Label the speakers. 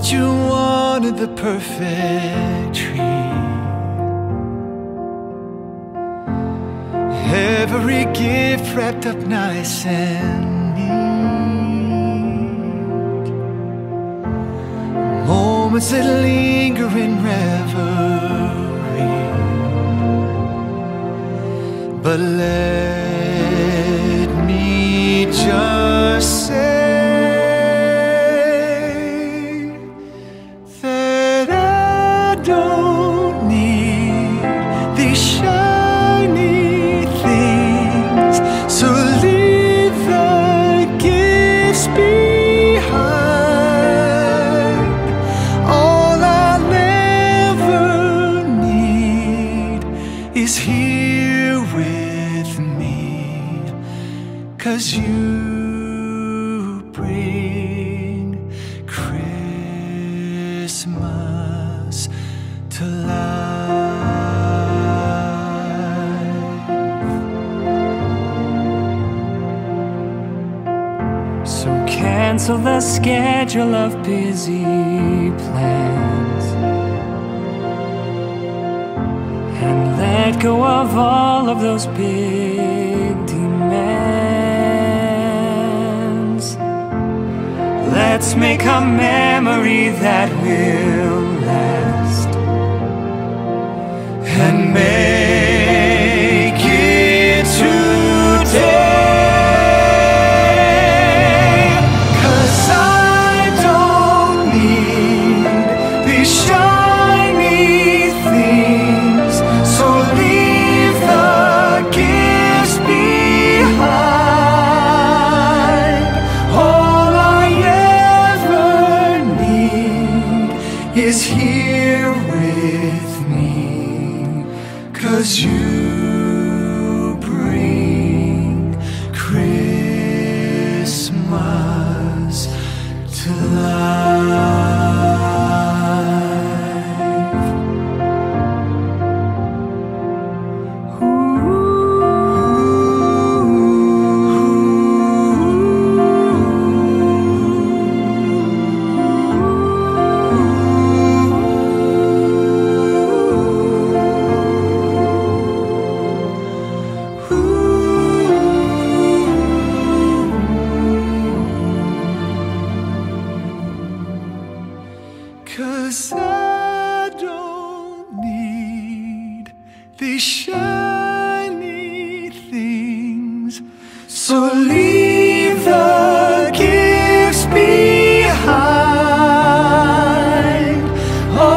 Speaker 1: thought you wanted the perfect tree, every gift wrapped up nice and neat, moments that linger in reverie. But let me just say that I don't need these shiny things, so leave the gifts behind. All I'll ever need is here with me, 'cause you bring Christmas to life.
Speaker 2: So cancel the schedule of busy plans and let go of all of those big demands. Let's make a memory that will last and make it today. 'Cause I don't need these shiny things, so leave the gifts behind. All I ever need is here with me, 'cause you bring Christmas to life. Cause I don't need these shiny things, so leave